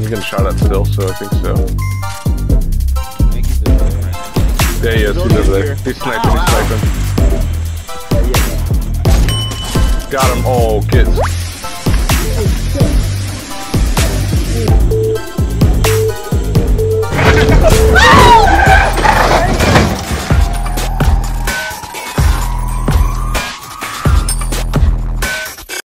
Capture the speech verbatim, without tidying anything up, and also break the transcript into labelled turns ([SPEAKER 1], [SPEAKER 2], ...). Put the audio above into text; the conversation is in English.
[SPEAKER 1] I'm getting shot at still, so I think so. Yeah, he is. He's over there. He's sniping. He's sniping. Got him. Oh, kids.